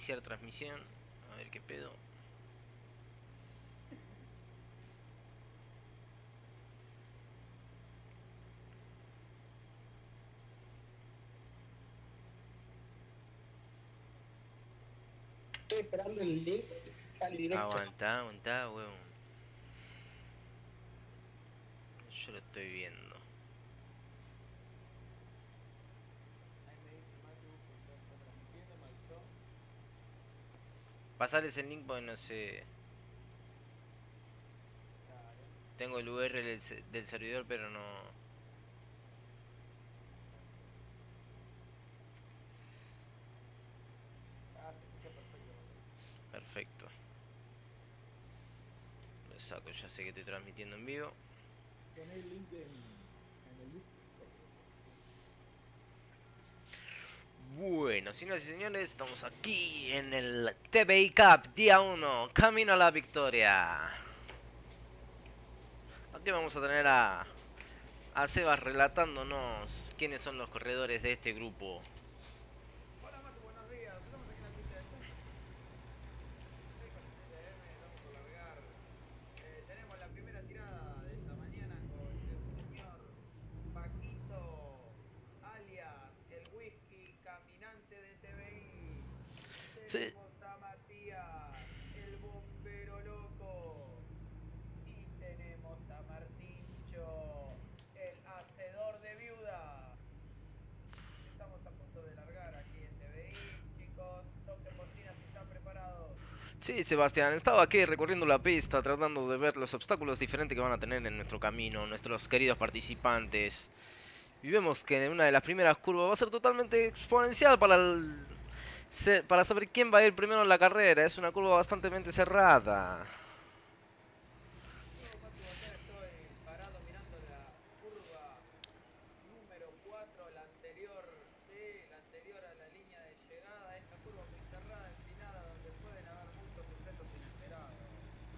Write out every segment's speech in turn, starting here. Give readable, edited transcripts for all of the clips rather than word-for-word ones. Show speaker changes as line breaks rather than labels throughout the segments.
iniciar transmisión. A ver qué pedo.
Estoy esperando el link para el directo.
Aguantá, aguantá, weón. Yo lo estoy viendo. Pasarles el link porque no sé. Tengo el URL del servidor, pero no. Perfecto. Lo saco, ya sé que estoy transmitiendo en vivo.
Poné el link en el Discord.
Bueno, señoras y señores, estamos aquí en el TBI Cup, día 1, camino a la victoria. Aquí vamos a tener a Sebas relatándonos quiénes son los corredores de este grupo.
Hola Matu, buenos días. Estamos aquí en la pista de Tucson. 6:47 AM, estamos por largar. Tenemos la primera tirada de esta mañana con el señor Paquito, alias el whisky caminante de TVI.
Sí,
Tenemos a Matías, el bombero loco. Y tenemos a Martincho, el hacedor de viuda. Estamos a punto de largar aquí en TVI. Chicos, toquen bocina si están preparados.
sí, Sebastián, estaba aquí recorriendo la pista tratando de ver los obstáculos diferentes que van a tener en nuestro camino nuestros queridos participantes. Y vemos que en una de las primeras curvas va a ser totalmente exponencial para saber quién va a ir primero en la carrera. Es una curva bastante cerrada.
Yo, Matu, acá estoy parado mirando la curva número 4, la anterior, sí, la anterior a la línea de llegada. Esta curva muy cerrada, empinada, donde pueden haber muchos sucesos inesperados.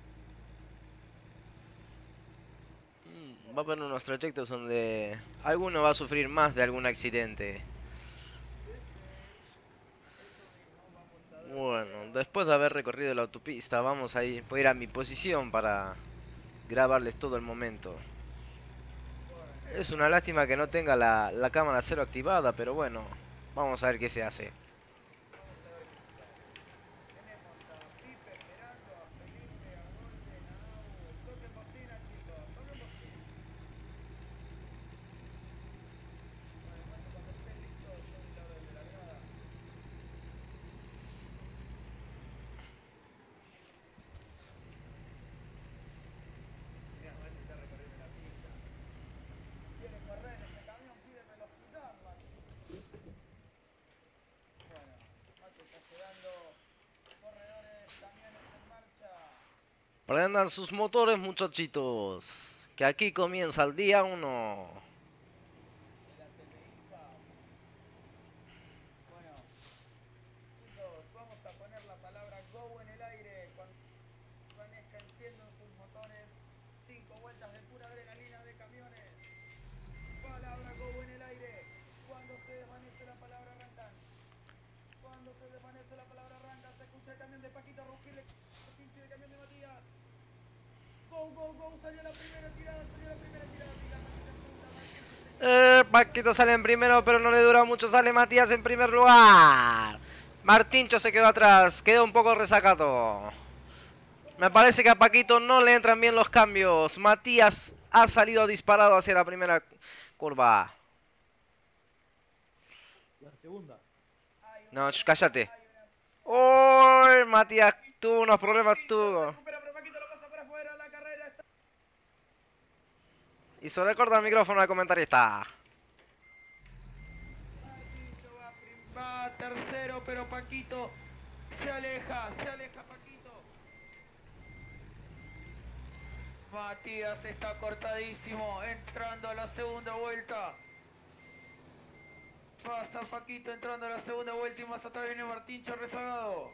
Va a haber
Bueno,
unos trayectos donde alguno va a sufrir más de algún accidente.
sí, eso mismo, vamos a ver
Bueno,
primero.
después de haber recorrido la autopista, voy a ir a mi posición para grabarles todo el momento.
Bueno,
Es una
vamos a
lástima que
ver.
no tenga la cámara cero activada, pero bueno, vamos a ver qué se hace.
Vamos a ver qué sucede. Tenemos a Pipe esperando, a Felipe, a Golden, a Nau. Toquen bocina, chicos, toquen bocina. Bueno, Matu, cuando estén listos, yo doy la orden de largada. Mirá, Mati está recorriendo la pista. Quiere correr en ese camión, pide velocidad, Mati. Bueno, Matu está llegando. Corredores, camiones en marcha.
Prendan sus motores, muchachitos, que aquí comienza el día 1.
De la TVI Cup. Bueno, chicos, vamos a poner la palabra go en el aire. Cuando desvanezca, enciendan sus motores. 5 vueltas de pura adrenalina de camiones. Palabra go en el aire. Cuando se desvanece la palabra arrancan. Cuando se desvanece la palabra arranca, se escucha el camión de Paquito rugirle pinche el camión de Matías. Go, go, go, salió la primera tirada, tira Paquito en punta, Martincho se queda
Paquito sale en primero, pero no le dura mucho. Sale Matías en primer lugar. Martincho se quedó atrás, quedó un poco resacado. Me parece que a Paquito no le entran bien los cambios. Matías ha salido disparado hacia la primera curva.
la segunda.
No, cállate. ¡Oh! Matías tuvo unos problemas,
Se
tuvo.
recupera, pero Paquito lo pasa para afuera, la carrera está...
Y se le corta el micrófono al comentarista.
Martincho va tercero, pero Paquito se aleja Paquito. Matías está cortadísimo, entrando a la segunda vuelta. Pasa Paquito entrando a la segunda vuelta y más atrás viene Martincho rezagado.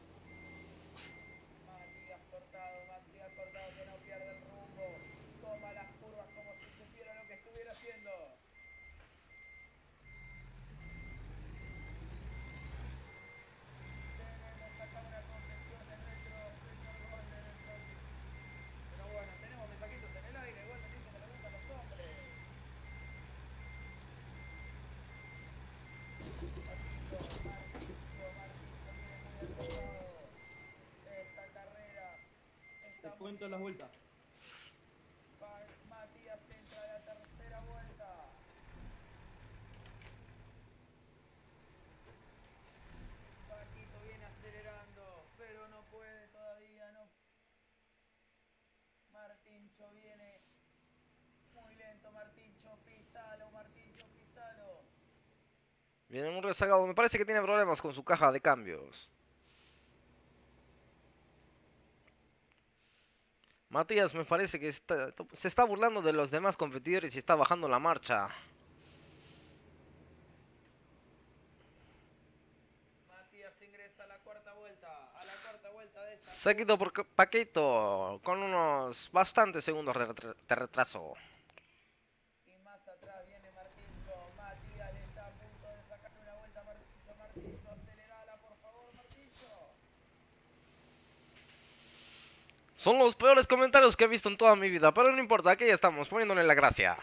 Matías cortado que no pierde el rumbo. Toma las curvas como si supiera lo que estuviera haciendo. Tenemos Esta carrera
Te
está
cuento las vueltas.
Matías entra a la tercera vuelta. Paquito viene acelerando, pero no puede todavía, no. Martincho viene muy lento, Martincho, pisalo.
Viene muy rezagado. Me parece que tiene problemas con su caja de cambios. Matías me parece que se está burlando de los demás competidores y está bajando la marcha.
Matías ingresa a la cuarta vuelta de esta.
Seguido por Paquito, con unos bastantes segundos de retraso.
Y más atrás viene Martincho. Matías le está a punto de sacar una vuelta a Martincho. Martincho, acelerala, por favor, Martincho.
Son los peores comentarios que he visto en toda mi vida, pero no importa, aquí ya estamos, poniéndole la gracia.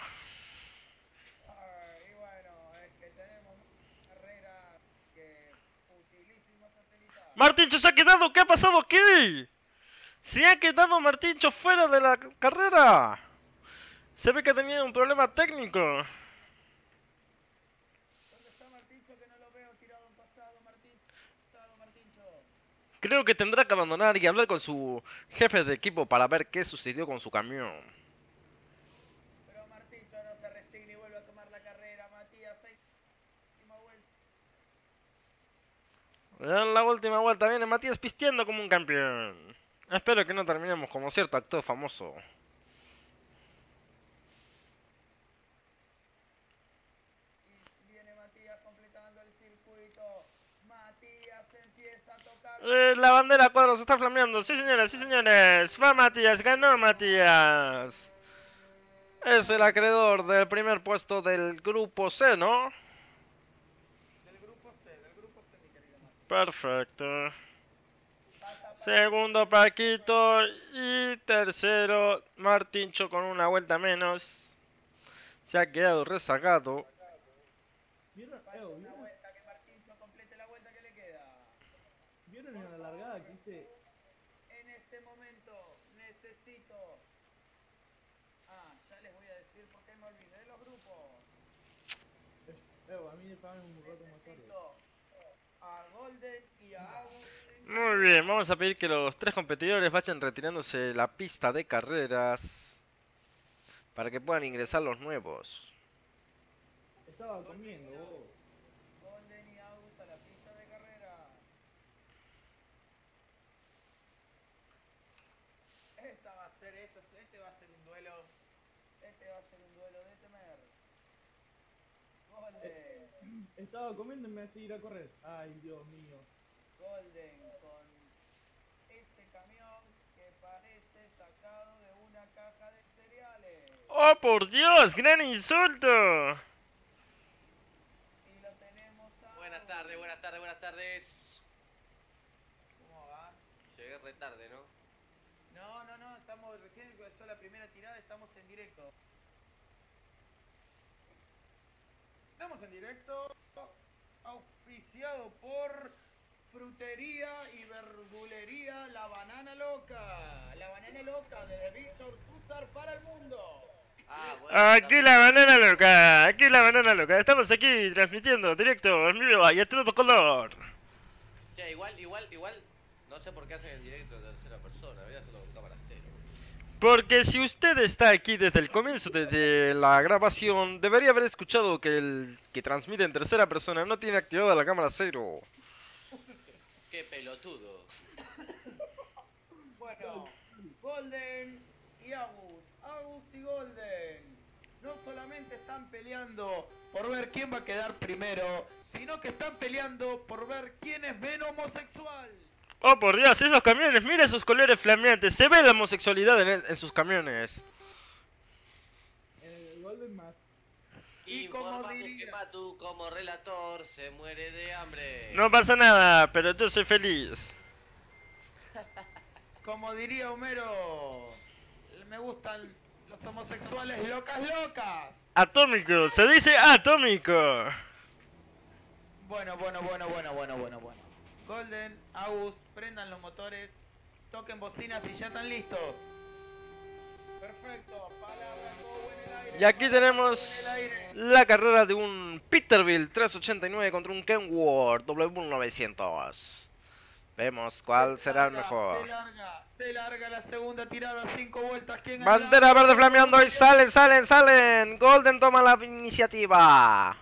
Y bueno, es que tenemos una carrera que utilísimo satelital.
Martincho se ha quedado, ¿qué ha pasado aquí? Se ha quedado Martincho fuera de la carrera. Se ve que tenía un problema técnico.
¿Dónde está Martincho? Que no lo veo tirado a un costado, Martincho.
Creo que tendrá que abandonar y hablar con su jefe de equipo para ver qué sucedió con su camión.
Pero Martincho no se resigna y vuelve a tomar la carrera. Matías, última vuelta.
En la última vuelta viene Matías pisteando como un campeón. Espero que no terminemos como cierto actor famoso.
Y viene Matías completando el circuito. Matías empieza a tocar.
La bandera cuadros está flameando. Sí, señores, sí, señores. Va Matías, ganó Matías. Es el acreedor del primer puesto del grupo C, ¿no?
Del grupo C, mi querido Matías.
Perfecto.
Pasa
Segundo Paquito y tercero Martincho con una vuelta menos. Se ha quedado rezagado.
¿Vieron?
una vuelta, que Martincho complete la vuelta que le queda.
¿Vieron en la largada que hice?
En este momento necesito... ya les voy a decir por qué me olvidé de los grupos.
A mí me pagan un rato más tarde.
Necesito a Golden y a Agus.
Muy bien, vamos a pedir que los tres competidores vayan retirándose de la pista de carreras para que puedan ingresar los nuevos.
Estaba comiendo, vos.
Golden y Agus a la pista de carrera. Este va a ser un duelo. Este va a ser un duelo de temer. Golden.
Estaba comiendo y me hacía ir a correr. Ay, Dios mío.
Golden con ese camión que parece sacado de una caja de cereales.
¡Oh, por Dios! ¡Gran insulto!
Y lo tenemos a...
Buenas tardes.
¿Cómo va?
Llegué re tarde, ¿no?
No, estamos recién empezó la primera tirada, estamos en directo. Estamos en directo, auspiciado por Frutería y Verdulería La Banana Loca. La Banana Loca de Víctor Cúzar para el mundo.
Bueno.
Aquí la banana loca, aquí la banana loca. Estamos aquí transmitiendo directo en vivo y a todo color.
Che, igual, no sé por qué hacen el directo en tercera persona, debería hacerlo con cámara cero.
Porque si usted está aquí desde el comienzo, desde la grabación, debería haber escuchado que el que transmite en tercera persona no tiene activada la cámara cero.
Qué pelotudo.
Bueno, Golden y Agus y Golden no solamente están peleando por ver quién va a quedar primero, sino que están peleando por ver quién es menos homosexual.
Oh, por Dios, esos camiones, mira esos colores flameantes, se ve la homosexualidad en sus camiones.
Golden más.
Y como
Informamos
diría-
que Matu, como relator, se muere de hambre.
No pasa nada, pero yo soy feliz.
Como diría Homero, me gustan los homosexuales locas.
Atómico, se dice atómico.
Bueno. Golden, Agus, prendan los motores, toquen bocinas y ya están listos. Perfecto, palabra Go en el aire.
Y aquí tenemos
Go en el aire.
la carrera de un Peterbilt 389 contra un Kenworth W900. Vemos cuál será el mejor.
Se larga la segunda tirada, 5 vueltas. ¿Quién
Bandera
ganará?
verde flameando y salen. Golden toma la iniciativa.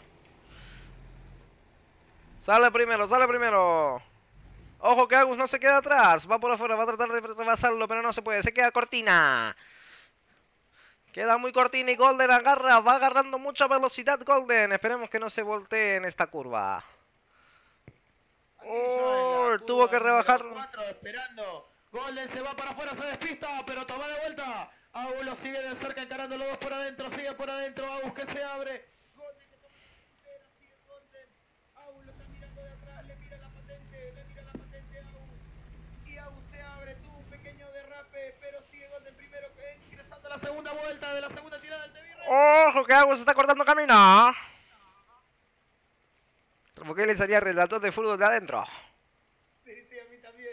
Sale primero. Ojo que Agus no se queda atrás. Va por afuera, va a tratar de rebasarlo, pero no se puede. Se queda Cortina. Queda muy Cortina y Golden agarra. Va agarrando mucha velocidad Golden. Esperemos que no se voltee en esta curva.
Aquí ya en la
Tuvo que
curva
rebajar.
número 4, esperando. Golden se va para afuera, se despista, pero toma de vuelta. Agus lo sigue de cerca, encarando los dos por adentro. Sigue por adentro. Agus que se abre. Golden que toma la delantera, sigue Golden. Agus lo está mirando de atrás, le mira la patente a Agus. Y Agus se abre, tuvo un pequeño derrape, pero sigue Golden primero, ingresando a la segunda vuelta de la segunda tirada del Tevirre.
Ojo que Agus está cortando camino. Como que le salía relator de fútbol de adentro.
Sí, a mí también.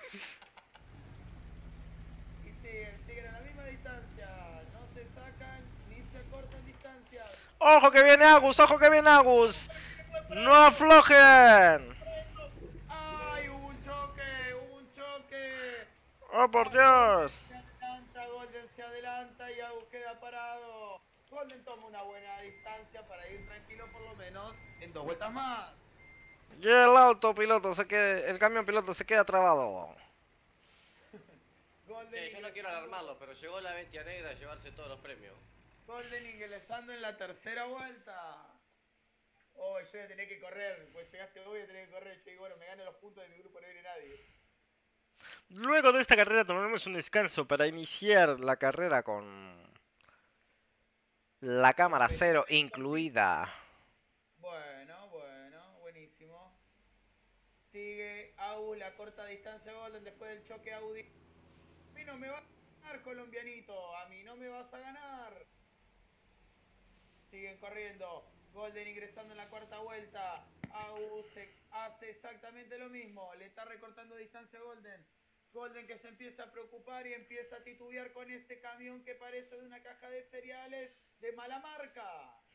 Y siguen a la misma distancia, no se sacan ni se cortan distancias.
Ojo que viene Agus. No aflojen.
¡Ay, hubo un choque!
Oh, por Dios.
Se adelanta, Golden se adelanta y Agus queda parado. Golden toma una buena distancia para ir tranquilo por lo menos en 2 vueltas más.
Y el camión piloto se queda trabado.
Golden,
Yo no quiero alarmarlo, pero llegó la bestia negra a llevarse todos los premios.
Golden ingresando en la tercera vuelta. Oh, yo voy a tener que correr, pues llegaste hoy, voy a tener que correr. Che, bueno, me gano los puntos de mi grupo, no viene nadie.
Luego de esta carrera tomaremos un descanso para iniciar la carrera con la cámara cero incluida.
Bueno, buenísimo. Sigue Agus, la corta distancia Golden después del choque Audi. A mí no me vas a ganar, colombianito, a mí no me vas a ganar. Siguen corriendo. Golden ingresando en la cuarta vuelta. Agus hace exactamente lo mismo. Le está recortando distancia a Golden. Golden que se empieza a preocupar y empieza a titubear con ese camión que parece de una caja de cereales de mala marca.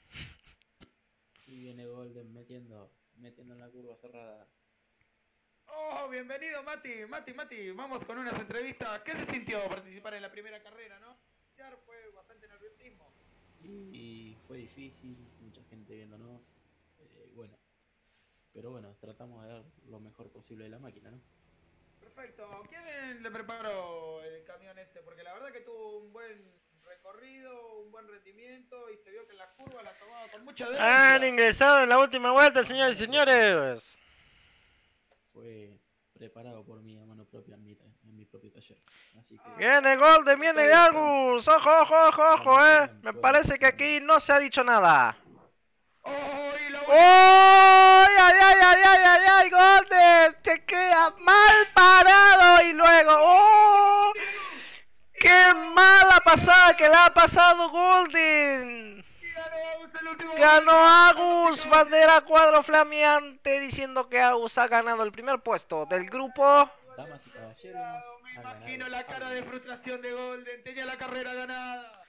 Y viene Golden metiendo en la curva cerrada.
Oh, bienvenido Mati. Vamos con unas entrevistas. ¿Qué se sintió participar en la primera carrera, no? Fue bastante nerviosismo.
Y fue difícil, mucha gente viéndonos. Bueno, pero bueno, tratamos de dar lo mejor posible de la máquina, ¿no?
Perfecto. ¿Quién le preparó el camión ese? Porque la verdad que tuvo un buen recorrido, un buen rendimiento y se vio que en las curvas la tomaba con mucha derecha.
Han ingresado en la última vuelta, señores y señores.
Fue preparado por mí a mano propia en mi propio taller. Así que
Viene Golden, viene Agus. Ojo, Me parece que aquí no se ha dicho nada.
¡Oh! Y la
¡Ay, ay! Golden se queda mal parado y luego. ¡Oh! ¡Qué mala pasada que le ha pasado Golden! Ganó Agus, bandera cuadro flameante diciendo que Agus ha ganado el primer puesto del grupo.
damas y caballeros,
Me
ha
imagino
ganado
la cara de
Agus.
frustración de Golden, tenía la carrera ganada.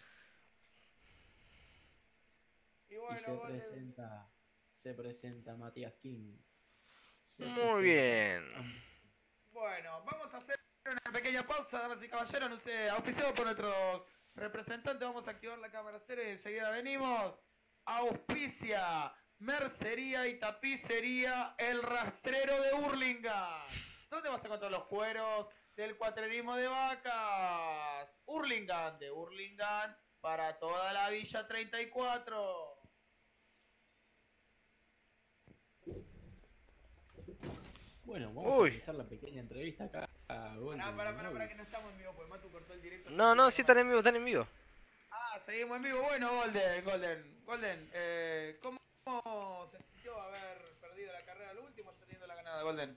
Y
Y
bueno, Golden,
se presenta Matías King.
Muy bien.
bueno, vamos a hacer una pequeña pausa, damas y caballeros, auspiciado por nuestros representantes, vamos a activar la cámara cero y enseguida venimos. Auspicia, mercería y tapicería El Rastrero de Hurlingham. ¿Dónde vas a encontrar los cueros del cuatrerismo de vacas? Hurlingham, de Hurlingham para toda la Villa 34.
Bueno, vamos a realizar la pequeña entrevista acá a Golden.
Para que no estamos en vivo, pues Matu cortó el directo.
No, sí están en vivo,
Ah, seguimos en vivo. Bueno, Golden, ¿cómo se sintió haber perdido la carrera al último, teniendo la ganada, Golden?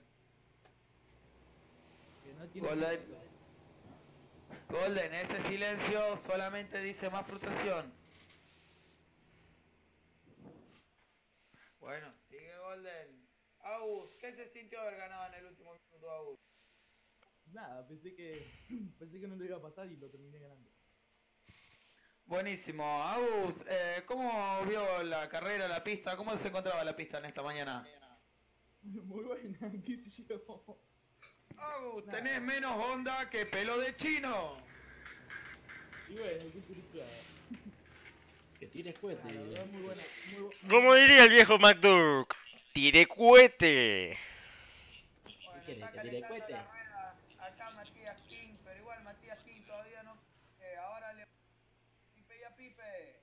Golden, ese silencio solamente dice más frustración. Bueno, sigue Golden. Agus, ¿qué se sintió haber ganado en el último minuto, Agus?
Nada, pensé que no lo iba a pasar y lo terminé ganando.
Buenísimo. Agus, ¿cómo vio la carrera, la pista? ¿Cómo se encontraba la pista en esta mañana?
Muy buena, qué sé yo.
Agus, tenés menos onda que pelo de chino.
Y bueno, qué triste. Que tires cohete.
La verdad, muy buena.
Como diría el viejo McDuck, ¡tire cohete!
Bueno,
querés,
está
que tire
calentando
cohete?
la rueda acá Matías King, pero igual Matías King todavía no. Ahora le. Pipe y a Pipe.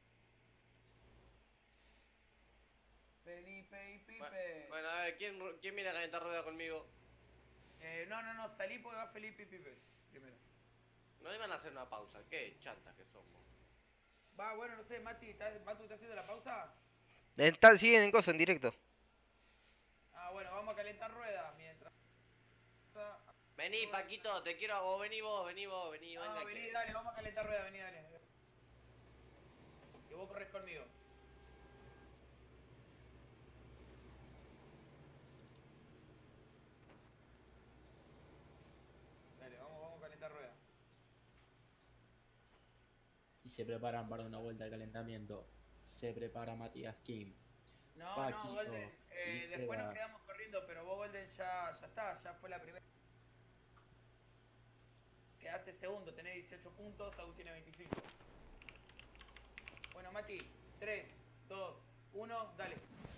Felipe y Pipe.
Bueno, a ver, ¿quién viene a calentar rueda conmigo?
No, salí porque va Felipe y Pipe. Primero.
No iban a hacer una pausa, qué chantas que somos.
Va, bueno, no sé, Matu, ¿estás haciendo la pausa?
Siguen en cosa, en directo.
Ah, bueno, vamos a calentar rueda mientras.
Vení, Paquito, te quiero, o vení vos, vení,
Ah,
venga.
vení, dale, vamos a calentar rueda, vení, dale. Que vos corres conmigo. Dale, vamos a calentar rueda.
Y se preparan para una vuelta de calentamiento. Se prepara Matías Kim.
No,
Paquito,
Golden,
y
después nos
Seba.
quedamos corriendo, pero vos Golden ya está, ya fue la primera. Quedaste segundo, tenés 18 puntos, Agus tiene 25. Bueno, Mati, 3, 2, 1, dale.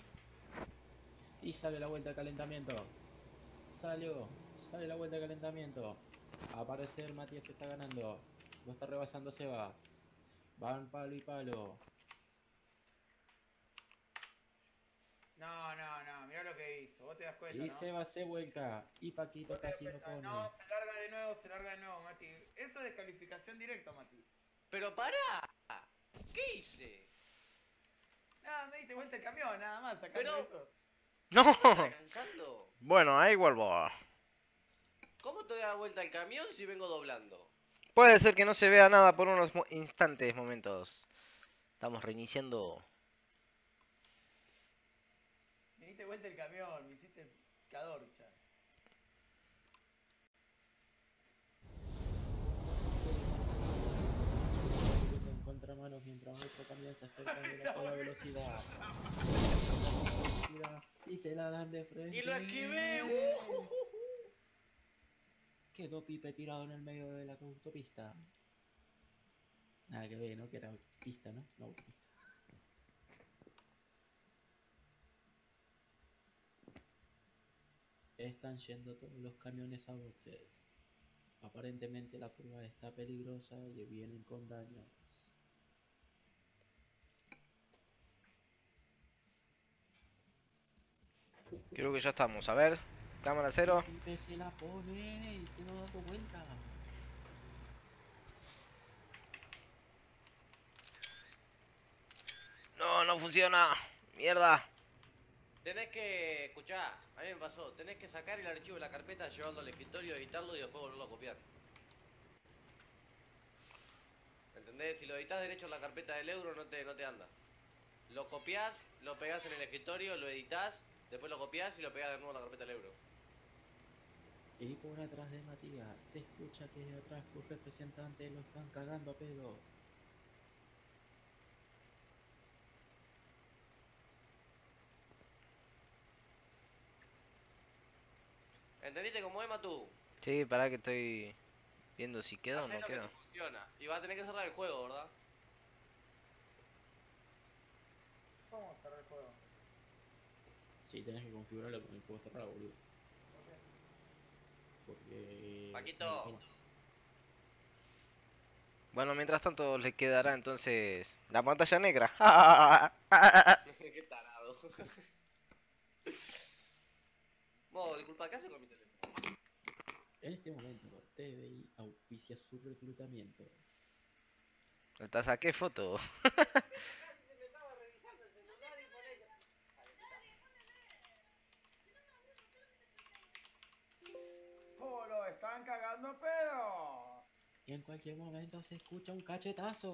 Y sale la vuelta de calentamiento. Sale la vuelta de calentamiento. A aparecer Matías está ganando. Lo está rebasando Sebas. Van palo y palo.
No, mirá lo que hizo, vos te das cuenta,
Y
¿no?
Sebas se vuelca. Y Paquito
Vos te das
casi no
cuenta.
pone.
No, se larga de nuevo, Mati. Eso es descalificación directa, Mati.
Pero pará, ¿qué hice?
Nada, me diste vuelta el camión, nada más, sacando
Pero-
eso.
¡No!
¿Estás cansando?
Bueno, ahí vuelvo.
¿Cómo te da vuelta el camión si vengo doblando?
Puede ser que no se vea nada por unos instantes, momentos. Estamos reiniciando.
Me diste vuelta el camión, me hiciste cadorcha.
En contramanos mientras otro camión se acerca a toda velocidad. Y se la dan de frente.
¡Y lo esquivé!
Quedó Pipe tirado en el medio de la autopista. Nada que ver, ¿no? Que era pista, ¿no? No, autopista. Están yendo todos los camiones a boxes. Aparentemente la curva está peligrosa y vienen con daños.
Creo que ya estamos. A ver. Cámara cero.
Pipe se la pone y quedó dando vuelta.
No, no funciona. Mierda.
Tenés que, escuchá, a mí me pasó, tenés que sacar el archivo de la carpeta, llevarlo al escritorio, editarlo y después volverlo a copiar. ¿Entendés? Si lo editas derecho en la carpeta del euro no te anda. Lo copias, lo pegás en el escritorio, lo editas, después lo copias y lo pegás de nuevo en la carpeta del euro.
Y por atrás de Matías se escucha que de atrás sus representantes lo están cagando a pedo.
¿Entendiste cómo es, Matú?
Sí, pará que estoy viendo si queda o
Hacés
no
lo que
queda.
te funciona. Y vas a tener que cerrar el juego, ¿verdad?
¿Cómo cerrar el juego?
Sí, tenés que configurarlo con el juego cerrado, boludo. Porque...
Paquito.
Bueno, mientras tanto le quedará entonces la pantalla negra.
Qué tarado. Vos, disculpa, ¿qué haces con mi teléfono?
En este momento, TVI auspicia su reclutamiento.
Hasta saqué foto.
Se me estaba revisando el celular y por eso.
¡Oh, lo están cagando a pedo!
Y en cualquier momento se escucha un cachetazo.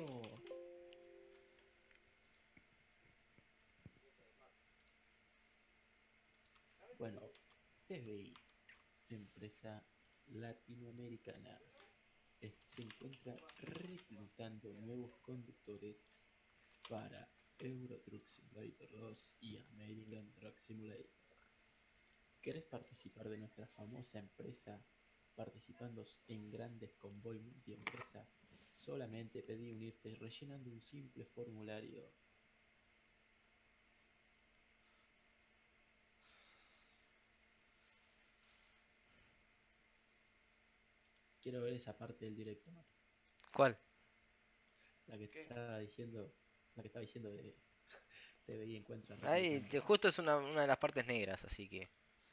Bueno, TVI, empresa latinoamericana, se encuentra reclutando nuevos conductores para Euro Truck Simulator 2 y American Truck Simulator. ¿Querés participar de nuestra famosa empresa participando en grandes convoy multiempresa? Solamente pedí unirte rellenando un simple formulario. Quiero ver esa parte del directo, Mati.
¿Cuál?
La que
¿Qué?
estaba diciendo, la que estaba diciendo de TVI encuentra
Ahí,
reclutando.
justo es una de las partes negras, así que...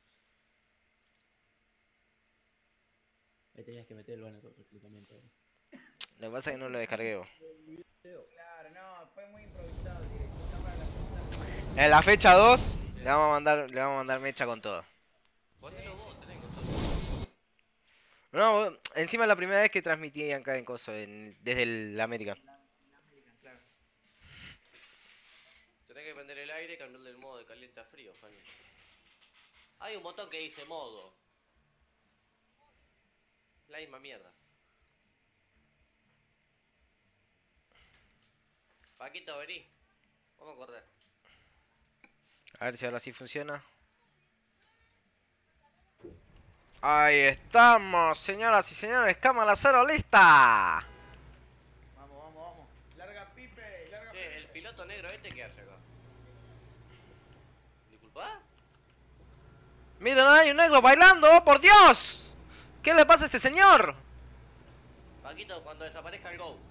Ahí tenías que meter el banner de reclutamiento.
Lo que pasa es que no lo descargué vos.
Claro, no, fue muy improvisado el directo. Está para la segunda.
En la fecha 2 le vamos a mandar mecha con todo.
Vos hacelo vos, tenés que contar.
No, encima es la primera vez que transmití acá en Coso, desde el América.
Claro.
Tenés que prender el aire y cambiarle el modo de caliente a frío, Fanny. Hay un botón que dice modo. La misma mierda. Paquito, vení. Vamos a correr.
A ver si ahora sí funciona. Ahí estamos, señoras y señores, cámara cero lista.
Vamos, vamos, vamos. Larga Pipe, larga
Che,
Pipe.
el piloto negro este, ¿qué hace acá? ¿Disculpa?
Miren, hay un negro bailando, por Dios. ¿Qué le pasa a este señor?
Paquito, cuando desaparezca el Go.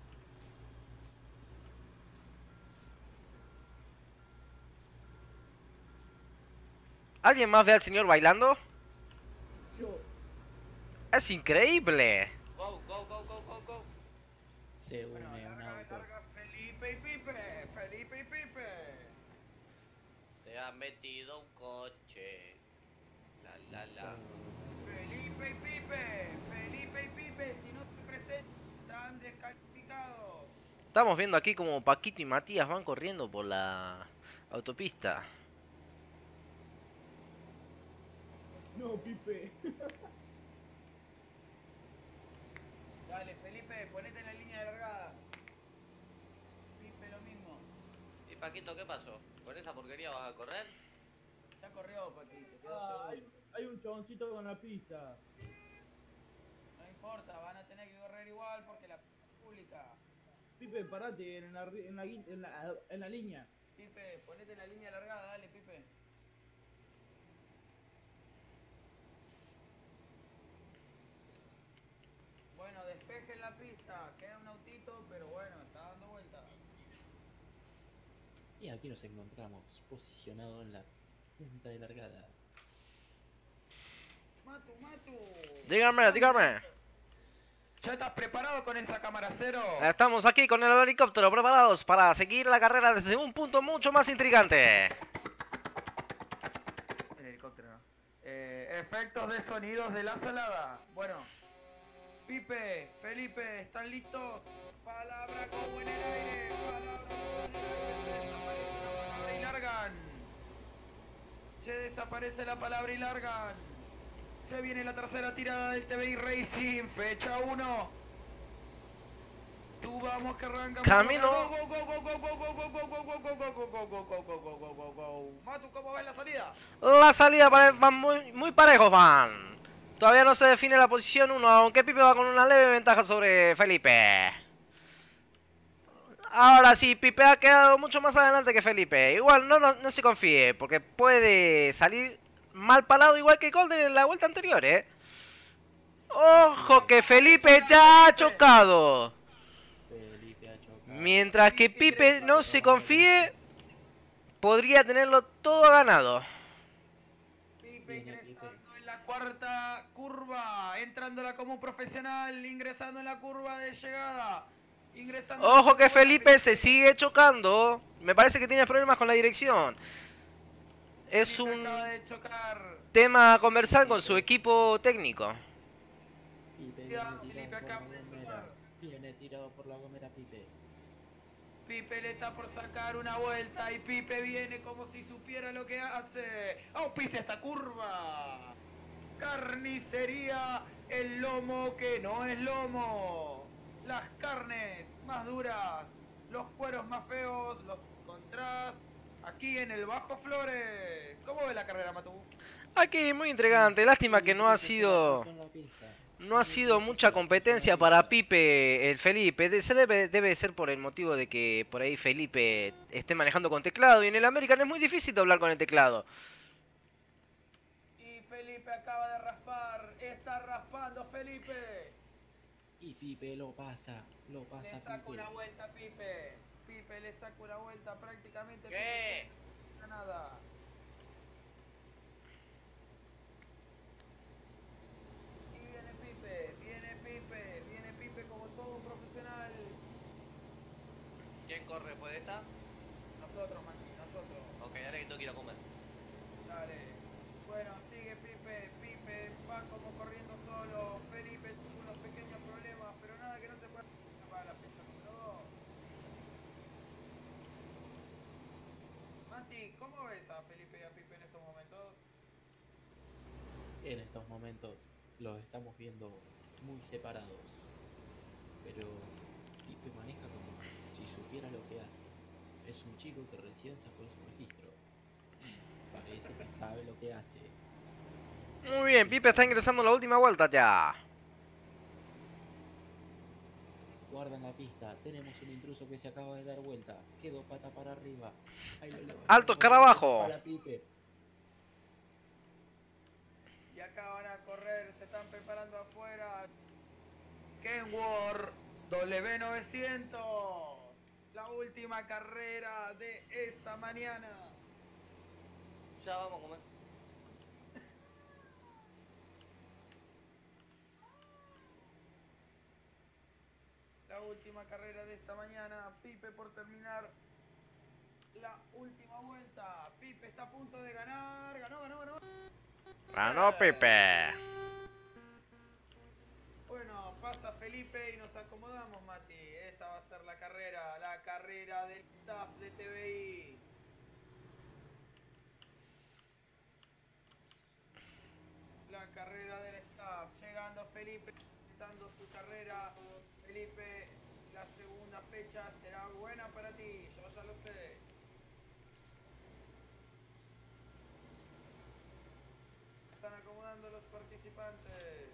¿Alguien más ve al señor bailando?
Yo.
Es increíble.
Go, go, go, go, go, go.
Se une
Bueno,
un auto.
larga Felipe y Pipe. Felipe y Pipe.
Se ha metido un coche. La.
Felipe y Pipe. Felipe y Pipe. Si no se presentan, están descalificados.
Estamos viendo aquí como Paquito y Matías van corriendo por la autopista.
No, Pipe.
Dale, Felipe, ponete en la línea de largada. Pipe, lo mismo.
¿Y Paquito qué pasó? ¿Con esa porquería vas a correr?
Ya corrió, Paquito. Quedó segundo.
Hay un chaboncito con la pista.
No importa, van a tener que correr igual porque la pública.
Pipe, parate en la línea.
Pipe, ponete en la línea largada, dale, Pipe. Bueno, despejen la pista, queda un autito, pero bueno, está dando vueltas.
Y aquí nos encontramos posicionado en la punta de largada.
Matu, Matu.
Dígame, dígame.
¿Ya estás preparado con esa cámara cero?
Estamos aquí con el helicóptero preparados para seguir la carrera desde un punto mucho más intrigante.
El helicóptero, ¿no? Efectos de sonidos de la salada. Bueno, Pipe, Felipe, ¿están listos? Palabra como en el aire. Palabra como en el aire. Desaparece la palabra y largan. Se desaparece la palabra y largan. Se viene la tercera tirada del TVI Racing, fecha 1. Tú vamos que arranca.
Camino.
Go, go, go, go, go, go, go, go, go, go, go, go, go, go, go, go, go, go, go, go. Matu, ¿cómo ves la salida?
La salida van muy parejos van. Todavía no se define la posición 1, aunque Pipe va con una leve ventaja sobre Felipe. Ahora sí, Pipe ha quedado mucho más adelante que Felipe. Igual no se confíe, porque puede salir mal parado igual que Golden en la vuelta anterior, ¿eh? Ojo que Felipe ya ha chocado.
Felipe ha chocado.
Mientras que Pipe no se confíe, podría tenerlo todo ganado.
Pipe
Viene
ingresando en la cuarta curva, entrándola como un profesional, ingresando en la curva de llegada. Ingresando en la
Ojo que
curva,
Felipe se sigue chocando. Me parece que tiene problemas con la dirección. Es
Felipe
un
acaba de chocar.
tema a conversar con su equipo técnico.
Pipe
Ya,
viene
Felipe
tirado por la
acaba de
gomera.
chocar.
Viene tirado por la gomera Pipe.
Pipe le está por sacar una vuelta y Pipe viene como si supiera lo que hace. Auspicia esta curva. Carnicería, el lomo que no es lomo. Las carnes más duras, los cueros más feos, los encontrás aquí en el Bajo Flores. ¿Cómo ve la carrera, Matú?
Aquí muy intrigante, lástima que no ha sido... No ha sido mucha competencia para Pipe, el Felipe. Debe ser por el motivo de que por ahí Felipe esté manejando con teclado. Y en el American es muy difícil de hablar con el teclado.
Y Felipe acaba de raspar. Está raspando Felipe.
Y Pipe lo pasa
Le saca
Pipe.
una vuelta a Pipe. Pipe le saca una vuelta prácticamente.
¿Qué?
Pipe no hace nada. Y viene Pipe como todo un profesional.
¿Quién corre después de esta?
Nosotros, Maki, nosotros.
Ok, ahora que tengo que ir a comer.
Dale. Bueno, sigue Pipe. Pipe va como corriendo solo. Felipe tuvo unos pequeños problemas, pero nada que no se pueda para la fecha número 2. Mati, ¿cómo ves a Felipe y a Pipe en estos momentos?
En estos momentos los estamos viendo muy separados. Pero Pipe maneja como si supiera lo que hace. Es un chico que recién sacó su registro. Parece que sabe lo que hace.
Muy bien, Pipe está ingresando en la última vuelta ya.
Guardan la pista. Tenemos un intruso que se acaba de dar vuelta. Quedó pata para arriba. Ahí lo levantamos.
Alto Escarabajo.
Para Pipe.
Y acá van a correr, se están preparando afuera. Kenworth W900. La última carrera de esta mañana.
Ya vamos a comer.
La última carrera de esta mañana. Pipe por terminar la última vuelta. Pipe está a punto de ganar. Ganó.
Ganó Pipe.
Bueno, pasa Felipe y nos acomodamos, Mati. Esta va a ser la carrera del staff de TVI. La carrera del staff. Llegando Felipe, dando su carrera. Felipe, la segunda fecha será buena para ti, yo ya lo sé. Están acomodando los participantes.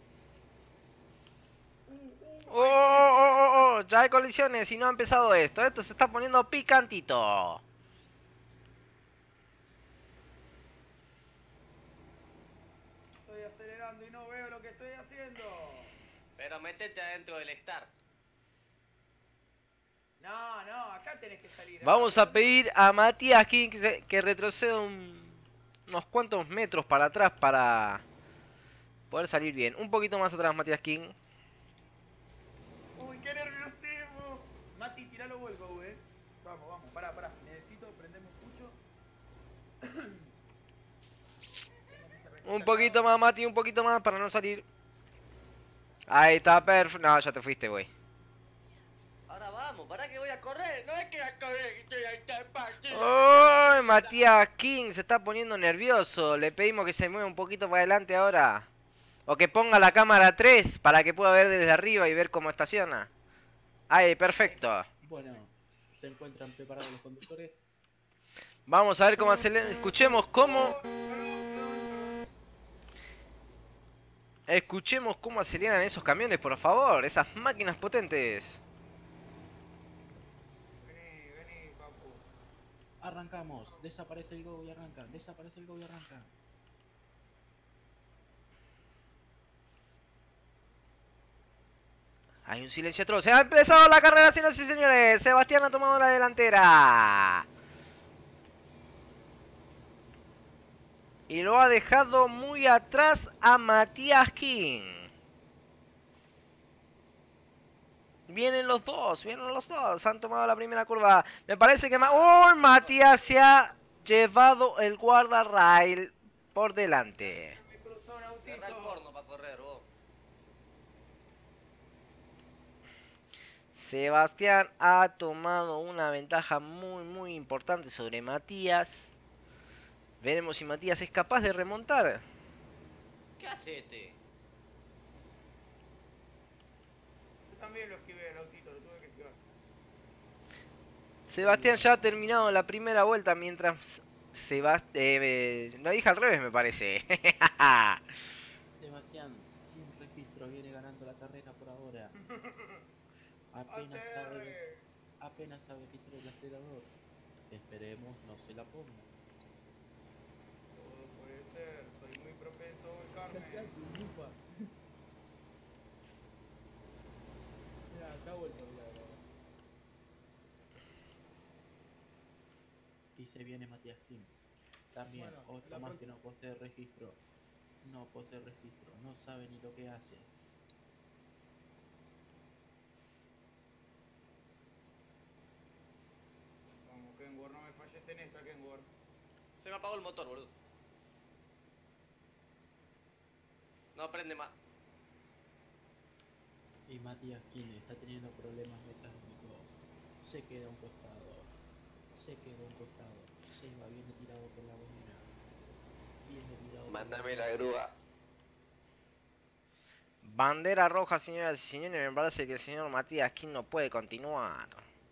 Ya hay colisiones y no ha empezado esto. Esto se está poniendo picantito.
Estoy acelerando y no veo lo que estoy haciendo.
Pero métete adentro del start.
No, acá tenés que salir.
Vamos a pedir a Matías King que retroceda unos cuantos metros para atrás para poder salir bien. Un poquito más atrás, Matías King.
Uy, qué nerviosismo. Mati, tiralo vuelco, Vamos, pará. Necesito prenderme un pucho.
Un poquito más, Mati, un poquito más para no salir. Ahí está, perfecto. No, ya te fuiste, güey.
Ahora vamos, para que voy a correr. No es que voy a correr, que estoy ahí tan partido.
¡Oh! Matías King se está poniendo nervioso. Le pedimos que se mueva un poquito para adelante ahora. O que ponga la cámara 3 para que pueda ver desde arriba y ver cómo estaciona. Ahí, perfecto.
Bueno, se encuentran preparados los conductores.
Vamos a ver cómo aceleran. Escuchemos cómo aceleran esos camiones, por favor. Esas máquinas potentes.
Vení, papu.
Arrancamos. Desaparece el go y arranca.
Hay un silencio atroz. Se ha empezado la carrera, señoras y señores. Sebastián ha tomado la delantera. Y lo ha dejado muy atrás a Matías King. Vienen los dos. Han tomado la primera curva. Me parece que... ¡Oh! Matías se ha llevado el guardarrail por delante.
Me cruzó un autito.
Cerrá el porno para correr, vos.
Sebastián ha tomado una ventaja muy importante sobre Matías. Veremos si Matías es capaz de remontar.
¿Qué hace este?
Yo también lo esquivé el autito, lo tuve que esquivar.
Sebastián ya ha terminado la primera vuelta mientras lo dije al revés, me parece.
Sebastián, sin registro, viene ganando la carrera por ahora. Apenas sabe pisar el acelerador. Esperemos no se la ponga.
Todo puede ser, soy muy propenso a volcarme.
Mira, acá vuelto a hablar. Y se viene Matías Kim. También,
Bueno,
otro
la
más
próxima-
que no posee registro. No posee registro, no sabe ni lo que hace.
Vamos, Kenworth, no me falles en esta, Kenworth.
Se me apagó el motor, boludo. No prende más.
Y Matías Kim está teniendo problemas mecánicos. Se queda a un costado. Seba viene tirado por la gomera. Viene tirado por
Mándame la grúa.
Bandera roja, señoras y señores. Me parece que el señor Matías Kim no puede continuar.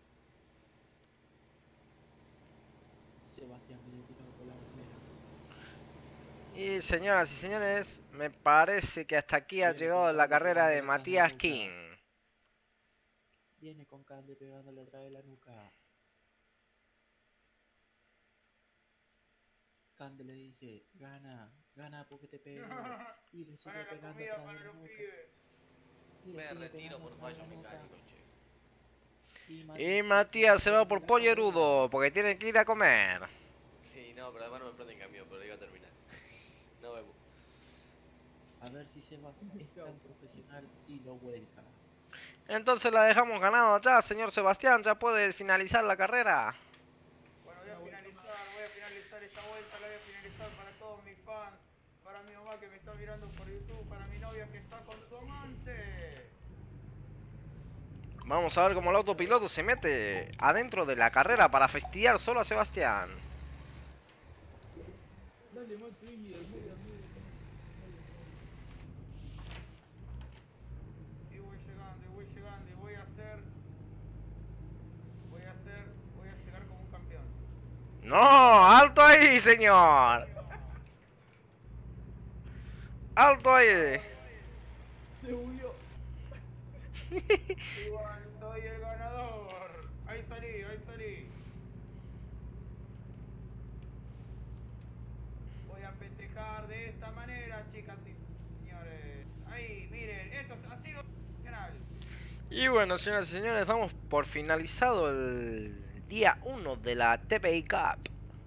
Sebastián viene tirado por la gomera.
Y señoras y señores, me parece que hasta aquí ha
Viene
llegado
con
la
Cande
carrera de
pegándole atrás de la
Matías
nuca.
Kim.
Viene con Cande pegándole atrás de la nuca. Cande le dice, gana porque te pego. Y le sigue
Para la
pegando
comida
atrás
para
de la
los
nuca.
pibes.
Y le
Me
sigue
retiro
pegando
por
atrás de
fallo
la nuca.
mecánico, che.
Y Matías se va por
la
pollerudo porque tiene que ir a comer.
Sí, no, pero además no me prende en camión, pero iba a terminar. Nos vemos.
A ver si Seba es tan profesional y lo vuelca.
Entonces la dejamos ganado ya, señor Sebastián. Ya puede finalizar la carrera.
Bueno, voy a finalizar esta vuelta, la voy a finalizar para todos mis fans, para mi mamá que me está mirando por YouTube, para mi novia que está con su amante.
Vamos a ver cómo el autopiloto se mete adentro de la carrera para fastidiar solo a Sebastián.
Dale, más seguido,
Y voy llegando, y voy a llegar como un campeón.
¡No! ¡Alto ahí, señor! ¡Alto ahí!
Se bugueó.
Igual soy el ganador. Ahí salí. Voy a festejar de esta manera, chicas y señores. Ahí, miren, esto ha sido genial.
Y bueno, señoras y señores, damos por finalizado el día 1 de la TPI Cup.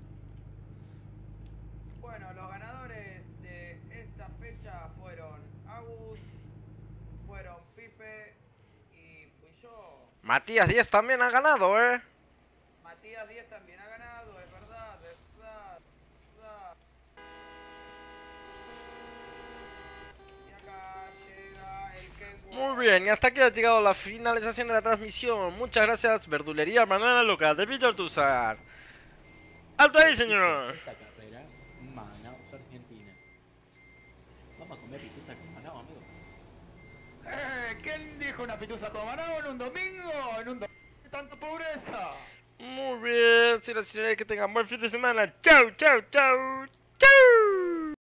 Bueno, los ganadores de esta fecha fueron Agus, fueron Pipe y fui yo.
Matías 10 también ha ganado, ¿eh?
Matías 10 también ha ganado, es verdad. Y acá llega el Kenworth.
Muy bien, y hasta aquí ha llegado la finalización de la transmisión. Muchas gracias, Verdulería Manuela Local de Villa Ortúzar. ¡Alto ahí, señor!
Esta carrera, Manaus, Argentina. Vamos a comer pitusa con Manaus, amigo.
¿Quién dijo una pitusa con Manao en un domingo? En un domingo de tanta pobreza.
Muy bien, señoras y señores, que tengan buen fin de semana. ¡Chau, chau, chau! ¡Chau!